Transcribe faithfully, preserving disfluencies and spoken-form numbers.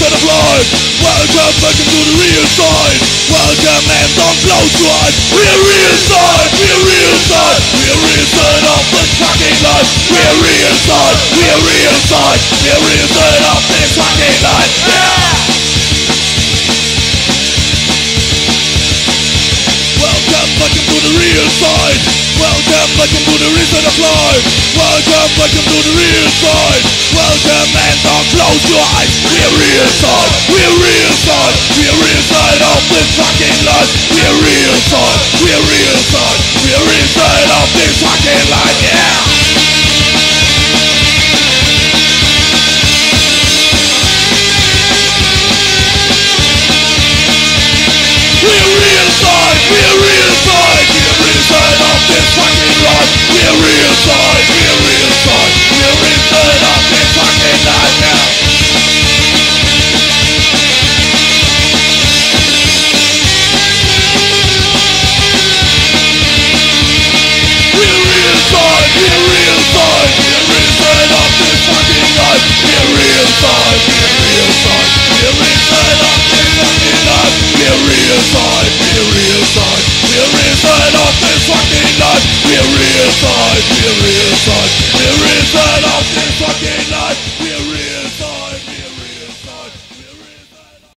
reason of life. Welcome, welcome to the real side. Welcome and don't close your eyes. We're real side, we're real side. We're real side of this fucking life. We're real side, we're real side. We're real side of this fucking life. Yeah! Welcome, welcome to the real side. Welcome, welcome to the reason of life. Welcome, welcome to the real side. Welcome and don't close your eyes. We're real side, we're real side. We're real side of this fucking life. We're real side, we're real side. We're real side of this fucking life, yeah! We're real side, we're real side. We're real side of this fucking life. We're real side, we're real side. We're real side of this fucking life, yeah. We're real side, we're real side. We're real side of this fucking life. We're real side, we're real side. We're real side of this fucking life. We're real side, we're real side. We're real side of this fucking life. We're real side, we're real side. We're real side of this fucking life.